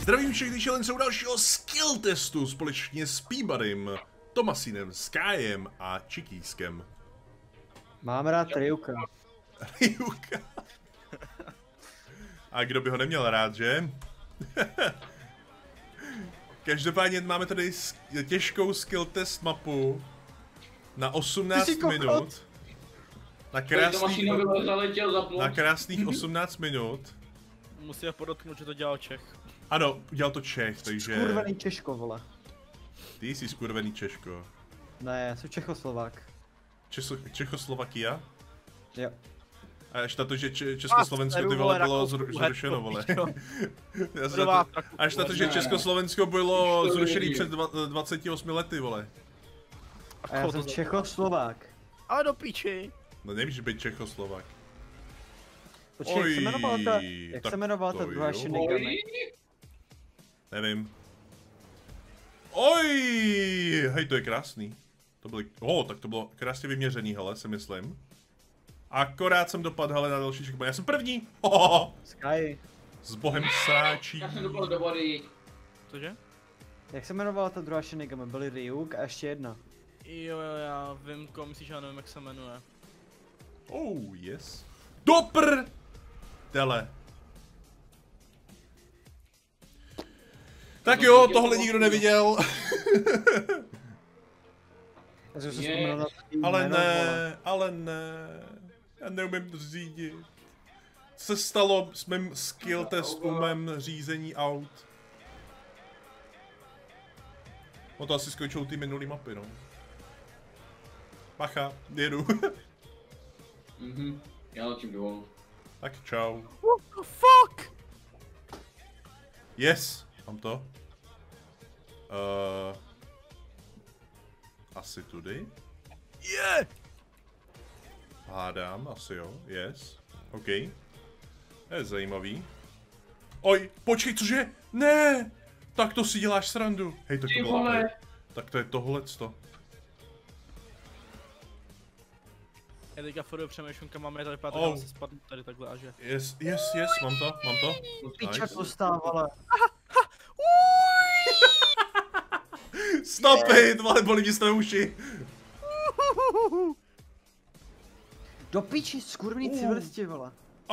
Zdravím všechny čelence u dalšího skill testu společně s Peabodym, Tomasinem, Skyem a Čikískem. Mám rád Ryuka. Ryuka. A kdo by ho neměl rád, že? Každopádně máme tady těžkou skill test mapu na 18 minut. Na krásných 18 minut. Musíme podotknout, že to dělal Čech. Ano, udělal to Čech, takže... Skurvený Češko, vole. Ty jsi skurvený Češko. Ne, já jsem Čechoslovák. Čechoslovakia? Jo. A až na to, že Československo ty vole bylo zrušeno, vole. Až na to, že Československo bylo zrušený před 28 lety, vole. A já jsem Čechoslovák. Ale do píči. No nevíš být Čechoslovák. Počkej, jak se jmenovala ta druhá Shinigami? Nevím. Oj, hej, to je krásný. To byly, tak to bylo krásně vyměřený, hele, si myslím. Akorát jsem dopadl, hele, na další checkpoint. Já jsem první! Sky. S bohem sráčí. Já jsem dopadl do vody. Cože? Jak se jmenovala ta druhá Shinigami? Byly Ryuk a ještě jedna. Jo, já vím, koho myslíš, já nevím, jak se jmenuje. Oh, yes. Dopr! Tele. Tak jo, tohle nikdo neviděl. Ale ne. Já neumím to řídit. Co se stalo s mým skill testem řízení aut? No to asi skončilo ty minulý mapy, no. Pacha, jedu. Já letím dolů. Tak čau. What the fuck? Yes, mám to. Asi tudy. Yeah! Hádám, asi jo, yes. OK. To je zajímavý. Oj, počkej, cože? Ne! Tak to si děláš srandu. Hej, tak to bylo. Tak to je tohleto. Já teďka furt přemýšlím, kam máme tady vypadat, tak se spadnu tady takhle a že. Yes, mám to. Piča postávala. Stop it, vole, bolí mě z toho uši. Do piči, skurvený civilisti, vole.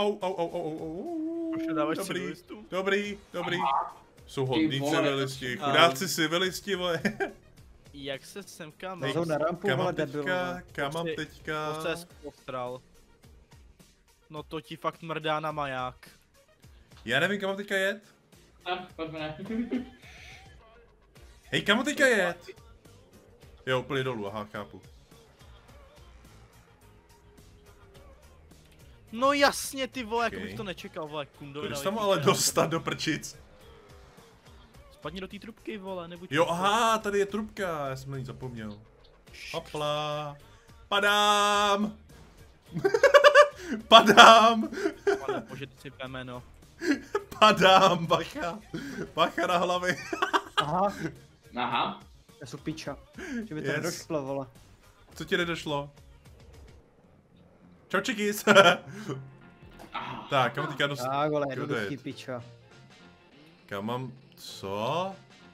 Už dáváš civilistům? Dobrý. Jsou hodní civilisti, chudáci civilisti, vole. Jak se semka mám? Jsou na rampu, vole, debil. Kam mám teďka? To se postral. No to ti fakt mrdá na maják. Já nevím, kam mám teďka jet. Pojďme. Hej, kam mám teďka jet? Jo, úplně dolů, aha, chápu. No jasně, ty vole, jako bych to nečekal, vole, kundovi. Když tam ale dostat do prčic. Spadni do té trubky, vole, nebuď... Jo, aha, tady je trubka, já jsem na ní zapomněl. Hopla. Padám! Padám! Pane bože, ty si jméno. Padám, bacha. Bacha na hlavy. Aha. Já jsem piča. Že by to nedošlo, vole. Co ti nedošlo? Čau, čikis. Tak, kam teďka dostat? Tak, vole, jednoduchý piča. Kam mám... Co?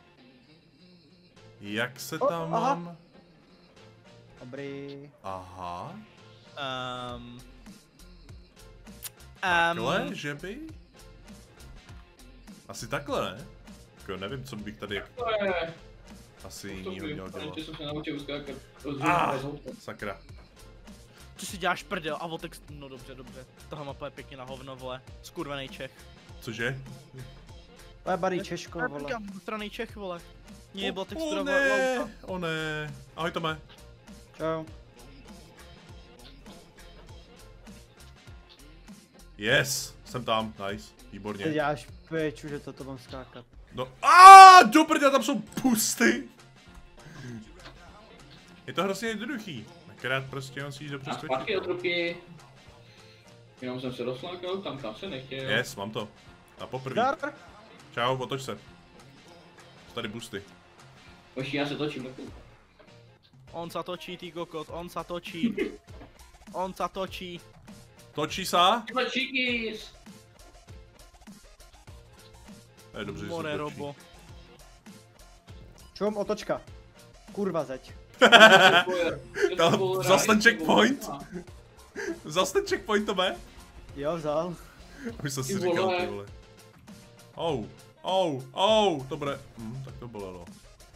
Jak se tam mám? Dobrý. Aha. Takhle, že by? Asi takhle, ne? Jako nevím, co bych tady... Asi jinýho měl dělat. Sakra. Ty si děláš prdel a Votex... No dobře. Tahle mapa je pěkně na hovno, vole. Skurvený Čech. Cože? To je barý Češko, vole. Straný Čech, vole. Mně byla textura auta. O ne. Ahoj Tome. Čau. Yes, jsem tam, nice, výborně. Ty děláš peču, že toto mám skákat. No, do prdě, tam jsou pusty. Je to hrozně jednoduchý. Akorát prostě musíš dobře skočit. A zpátky do trubky. Jenom jsem se doslákal, tam se nechtěl. Yes, mám to. A poprvé. Čau, otoč se. Jsou tady busty. Počkej, já se točím do kůl. On se točí, ty kokot, on se točí. On se točí. Točí sa? Čikis! To je dobře, že More se robo. Čum, otočka. Kurva zeď. Zas ten checkpoint. Zas ten checkpoint to be? Jo, vzal. Už jsem si Ty říkal, vole. ty vole. Dobré. Tak to bolelo.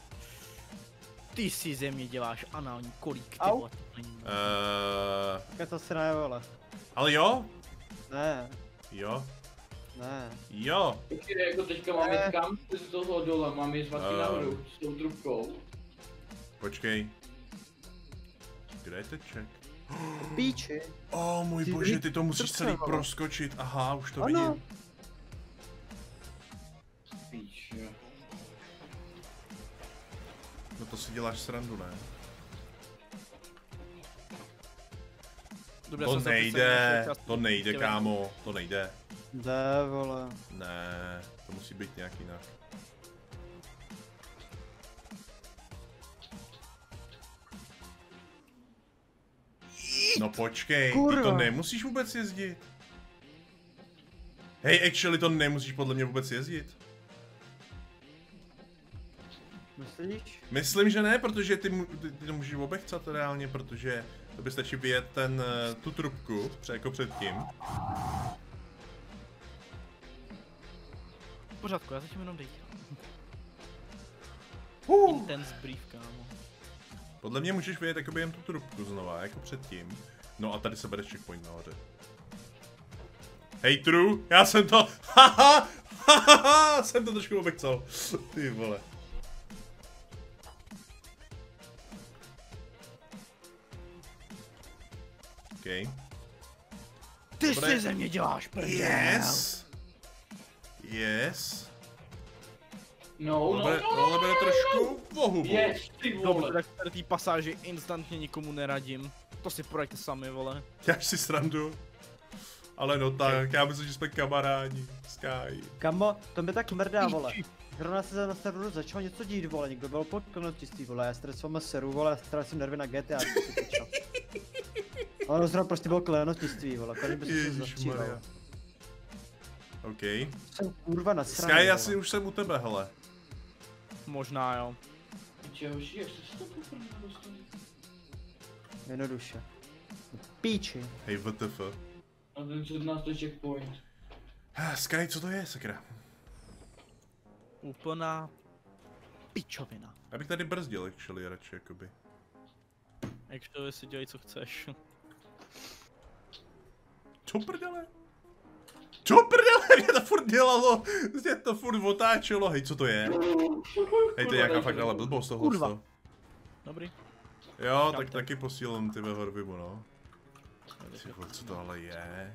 Ty si ze mě děláš anální kolík, ty Au. vole. To není- Tak to se ne, vole. Ale jo? Ne, Jo. ne. Jo. Počkej, jako teďka máme kam z toho dole, máme jít zpátky nahoru s tou trubkou. Počkej. Kde je ten check? Píči. Můj Ty bože, vy- ty to musíš celý vole. proskočit. Aha, už to Ano. vidím. Píč, jo. No to si děláš srandu, ne? Dobře, To jsem se nejde, oficiálně to nejde, chtěl- kámo, to nejde. Jde, vole. Ne, to musí být nějak jinak. No počkej, ty to Kurva. nemusíš vůbec jezdit. Hej, actually to nemusíš podle mě vůbec jezdit. Myslíš? Myslím, že ne, protože ty to můžeš obechcat reálně, protože to by stačí vyjet tu trubku, jako předtím. V pořádku, já zatím jenom dej. Intense brief, kámo. Podle mě můžeš vyjet jakoby jen tu trubku znova, jako předtím. No a tady se bereš checkpoint nahoře. Hej, true, já jsem to, jsem to trošku obechcal. Ty vole. OK. Ty Dobré. si ze mě děláš prdel. Yes. Yes. No, Ale bude trošku vohubu. Yes, ty Dobře, vole. tak tady té pasáži instantně nikomu neradím. To si projďte sami, vole. Děláš si srandu. Ale no tak, já myslím, že jsme kamarádi. Sky. Kamo, to mi tak mrdá, vole. Zrovna se na serveru začalo něco dít, vole, někdo byl pod klenotistý, vole, já tady s váma seru, vole, ztrácím nervy na GTA, ty pičo. Ale zrovna prostě byl klenotiství, vole, konečně by se Ježišmarja. zastříval. OK. Jsem kurva nasraný, Sky, já vole. si už jsem u tebe, hele. Možná jo. Čeho žiješ, co jsi to poprvé dostal? Jednoduše. Píči. Hej, WTF. A ten 17. checkpoint. Sky, co to je, sakra? Úplná pičovina. Já bych tady brzdil, actually, radši, jakoby. Actually si dělej, co chceš. Co prdele? Co prdele? Mě to furt dělalo, mě to furt otáčelo, hej, co to je? Hej, to je nějaká fakt ale blbost tohle. Kurva. Dobrý. Jo, tak taky posílám ty ve Horvimu, no. Ty vole, co to ale je?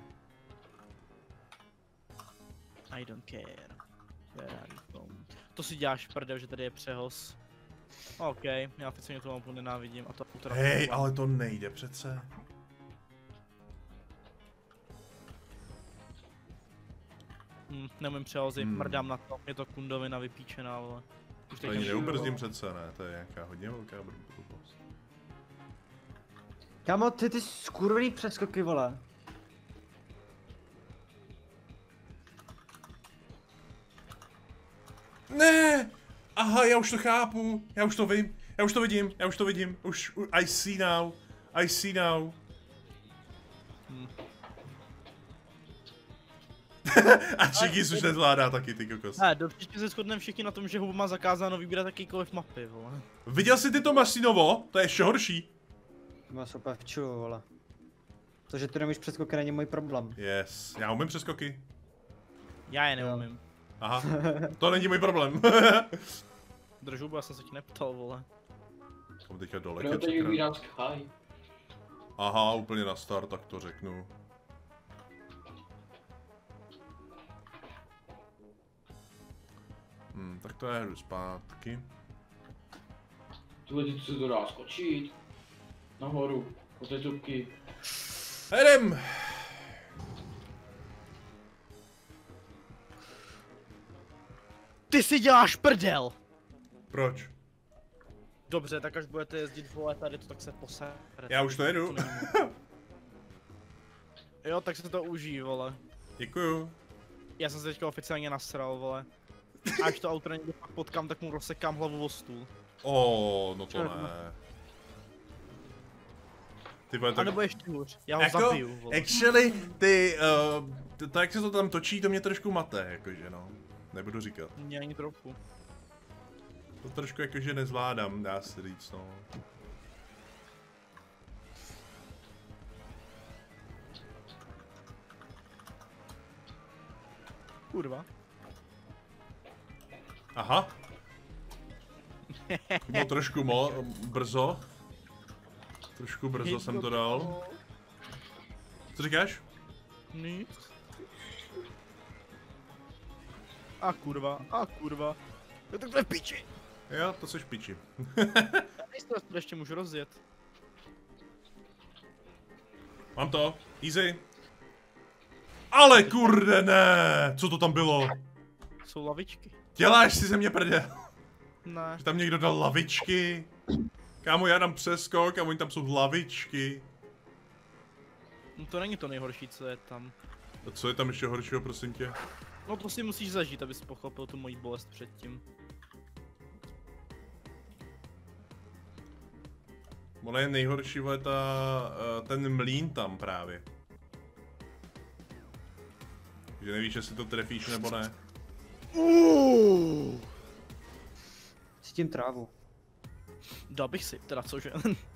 I don't care. To si děláš prdel, že tady je přehoz. OK, já oficiálně tu mapu nenávidím a to autora. Hej, ale to nejde přece. Neumím přehozy, mrdám na to, je to kundovina vypíčená, ale... Už To ani neubrzdím přece, ne, to je nějaká hodně velká blbost. Kamo, ty skurvený přeskoky, vole. Ne! Aha, já už to chápu, já už to vím, já už to vidím, I see now. A Čigis už nezvládá taky, ty kokos. Ne, určitě se shodneme všichni na tom, že Hubu má zakázáno vybírat jakýkoliv mapy, vole. Viděl jsi ty to Masinovo? To je ještě horší. Má se úplně v čulu, vole. To, že ty nemůžeš přeskoky, není můj problém. Yes, já umím přeskoky. Já je neumím. Aha, to není můj problém. Drž Hubu, já jsem se ti neptal, vole. Jsem teďka dole, Proto teď vybírám Sky. Aha, úplně na start, tak to řeknu. Tak to je jdu zpátky. Tuhle se to dá skočit. Nahoru, po té trubky. Jdem! Ty si děláš prdel! Proč? Dobře, tak až budete jezdit, vole, tady to tak se posere. Já už to jedu. Jo, tak se to užij, vole. Děkuju. Já jsem se teďka oficiálně nasral, vole. A až to auto někde pak potkám, tak mu rozsekám hlavu o stůl. No to ne. Ty vole, A tak... nebo ještě hůř, já ho Jako, zabiju, vole. actually, to jak se to tam točí, to mě trošku mate, jakože no. Nebudu říkat. Mě ani trochu. To trošku jakože nezvládám, dá se říct, no. Kurva. Aha. Bylo trošku brzo. Trošku brzo jsem to dal. Co říkáš? Nic. A kurva. Jo, tak to je piči. Jo, to seš piči. Já to ještě můžu rozjet. Mám to, easy. Ale kurde ne, co to tam bylo? Jsou lavičky. Děláš si ze mě prdel. Ne. Že tam někdo dal lavičky. Kámo, já dám přeskok a oni tam jsou lavičky. No to není to nejhorší, co je tam. A co je tam ještě horšího, prosím tě? No to si musíš zažít, abys pochopil tu moji bolest předtím. Ono je nejhorší, vole, ten mlýn tam právě. Že nevíš, jestli to trefíš nebo ne. Cítím trávu. Dal bych si, teda cože.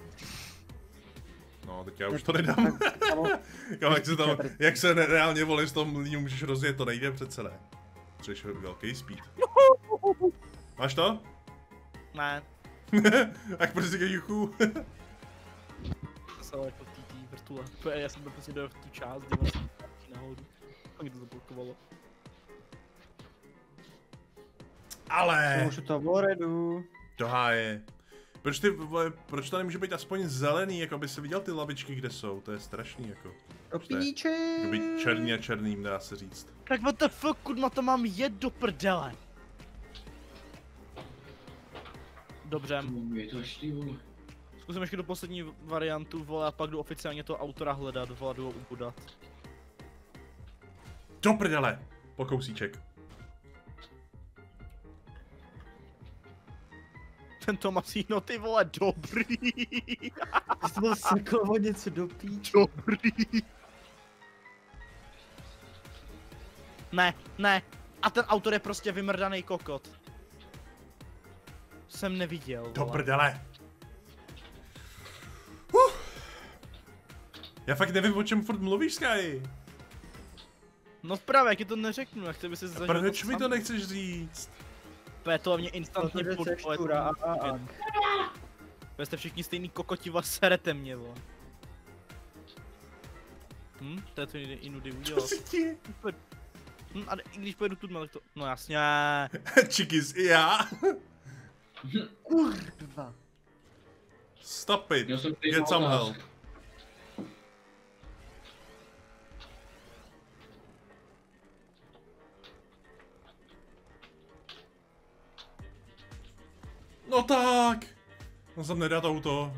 No, teď já už to nedám. Kámo, jak se reálně vole z toho mlýnu můžeš rozjet, to nejde přece ne. Třeš velký speed. Máš to? Ne. Tak prostě juchu. Se jako tý vrtule. Já jsem to prostě dojel v tu část, kde vlastně nahoru. A mě to zablokovalo. Ale! Už to voredu. Do háje. Proč to nemůže být aspoň zelený, jako aby se viděl ty lavičky, kde jsou, to je strašný jako. Do píče. Být černý a černým, dá se říct. Tak what the fuck, kurma, to mám jet do prdele. Dobře. Je to šli, vole. Zkusím ještě do poslední variantu, vole, a pak jdu oficiálně toho autora hledat, vole, jdu ho ubudat. Do prdele! Po kousíček. Ten Tomasino, ty vole, dobrý. Ty jsi byl sekl o něco do píče. Dobrý. Ne. A ten autor je prostě vymrdaný kokot. Jsem neviděl, vole. Do prdele! Já fakt nevím, o čem furt mluvíš, Sky. No právě, jak ti to neřeknu, jak ty by si zažil. Proč mi to nechceš říct? To mě instantně podpoje. Vy jste všichni stejný kokoti, vás serete mě, vole. To je to i nudy udělat. Co si ti? A i když pojedu tu tak to... No jasně. Čikis, i já. Kurva. Stop it. Já jsem tady Get some mal help. No tak. On jsem nedal auto.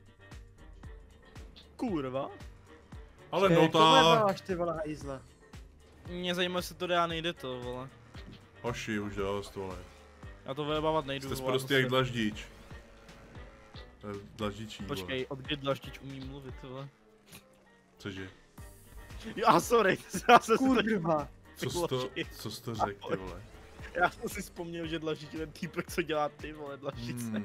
Kurva. Ale no tak. Máš ty vole hajzle. Mě zajímá, jestli to dá, nejde to, vole. Hoši, už dost, vole. Já to vyjebávat nejdu, Jste vole. prostě jak dlaždič. To je dlaždičí, vole. Počkej, od kdy dlaždič umí mluvit, vole? Cože? Jo, sorry, já jsem si to... Kurva. Co jsi to řekl, ty vole? Já jsem si vzpomněl, že dlaždič je ten týpek, co dělá ty, vole, dlaždice.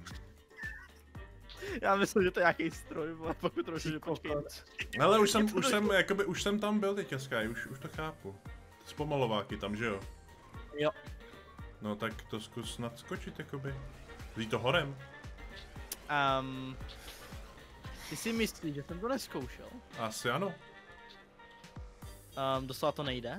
Já myslím, že to je nějaký stroj, vole, pak mi trošku, že počkej. Ale už jsem tam byl teďka, Sky, už to chápu. Zpomalováky tam, že jo? Jo. No tak to zkus nadskočit, jakoby. Jdi to horem. Ty si myslíš, že jsem to neskoušel? Asi ano. Doslova to nejde?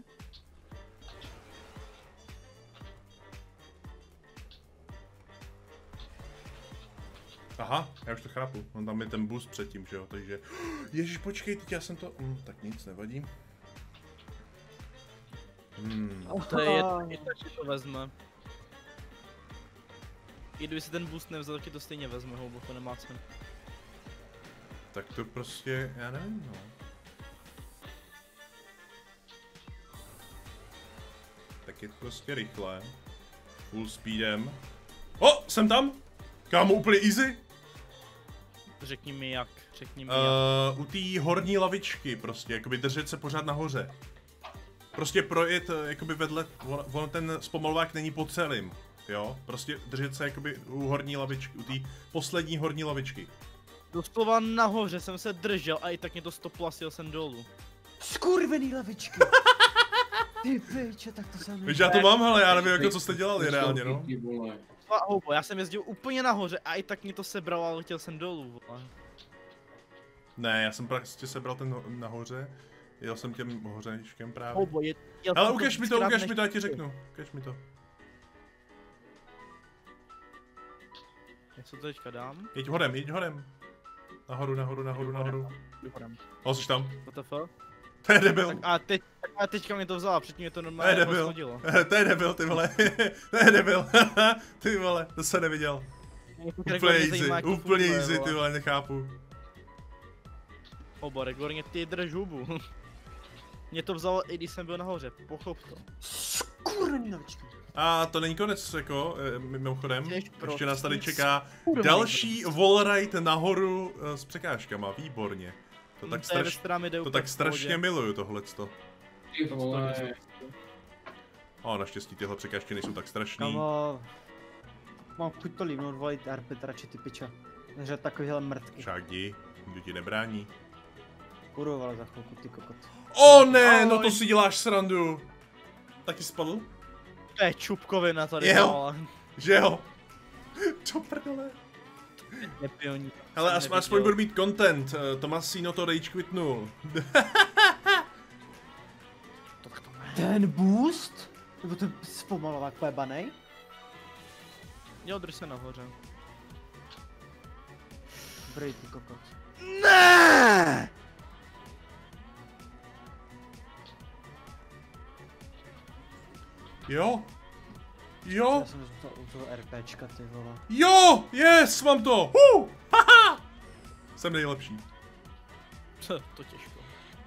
Aha, já už to chápu. On tam je ten boost předtím, že jo, takže... Ježíš, počkej, teď já jsem to... tak nic, nevadí. To je jedno, že to vezme. I kdyby si ten boost nevzal, tak ti to stejně vezme, houbo, to nemá cenu. Tak to prostě, já nevím, no. Tak je to prostě rychle. Full speedem. O, jsem tam! Kámo, úplně easy. Řekni mi jak. U té horní lavičky prostě, jakoby držet se pořád nahoře. Prostě projet jakoby vedle, on ten zpomalovák není po celým, jo? Prostě držet se jakoby u horní lavičky, u té poslední horní lavičky. Doslova nahoře jsem se držel a i tak mě to stoplo a sjel jsem dolů. Skurvený lavičky. Ty piče, tak to jsem... Víš, já to mám, ale já nevím, jako co jste dělali reálně, no. Houbo, já jsem jezdil úplně nahoře a i tak mě to sebralo a letěl jsem dolů, vole. Ne, já jsem prostě sebral ten nahoře, jel jsem těm hořeničkem právě. Houbo, Ale ukaž mi to, já ti řeknu, ukaž mi to. Jak se to teďka dám? Jeď hodem. Nahoru. Vypadám. O, jsi tam. WTF? To je debil. A teďka mě to vzala, předtím mě to To je normálně debil. rozhodilo. To je debil, ty vole. To je debil. Ty vole, to se neviděl. Úplně easy, ty vole, nechápu. Houbo, regulárně ty drž hubu. Mě to vzalo, i když jsem byl nahoře, pochop to. Skurvený lavičky. A to není konec, jako, mimochodem. Ještě nás tady čeká Kurva, další wallride nahoru s překážkama, výborně. To tak strašně miluju tohleto. Ty vole. A naštěstí tyhle překážky nejsou tak strašný. Kamo, mám chuť to líbnout, volit arbitra, či ty piča. Neřet takovýhle mrtky. Šágdi, nikdo ti nebrání. Kurva, ale za chvilku, ty kokot. O ne, no to si děláš srandu. Taky spadl? To je čupkovina tady, Jo. vole. Že jo? Co prdele? Nepilní. Hele, aspoň budu mít content, Tomasino to rage quitnul. Ten boost? Nebo ten zpomalovák pojebanej? Jo, drž se nahoře. Brej, ty kokot. Ne! Jo? Já jsem u toho RPčka, ty vole. Jo! Yes, mám to! Haha! Jsem nejlepší. To těžko.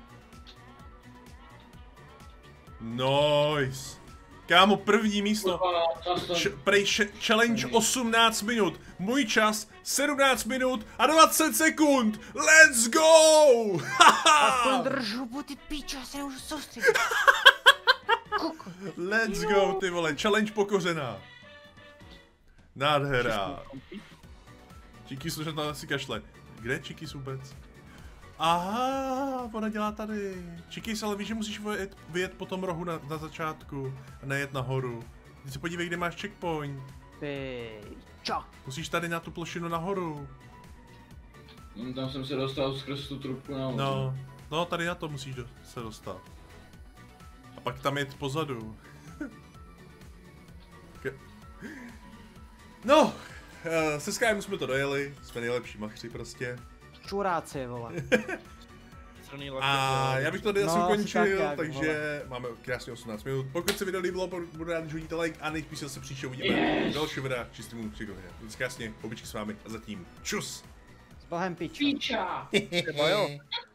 Nice. Kámo, první místo. Challenge 18 minut. Můj čas 17 minut a 20 sekund. Let's go! Aspoň držu, ty píčo, se už soustředit. Let's go, ty vole, challenge pokořená. Nádhera. Čikis už na si kašle. Kde je Čikis vůbec? Aha, ona dělá tady. Čikis, ale víš, že musíš vyjet po tom rohu na začátku a nejet nahoru. Ty se podívej, kde máš checkpoint. Pičo. Musíš tady na tu plošinu nahoru. Tam jsem se dostal skrz tu trubku nahoře. No, tady na to musíš se dostat. A pak tam jet pozadu. No, se Skyem jsme to dojeli, jsme nejlepší machři prostě. Čuráci, vole. A já bych to asi ukončil, tak, takže máme krásně 18 minut. Pokud se video líbilo, budu rád, že hodíte like a nejspíš se příště uvidíme další videa čistým příkladem. Víc krásně, obyčky s vámi a zatím čus! S bohem pičo. Píča! Jo.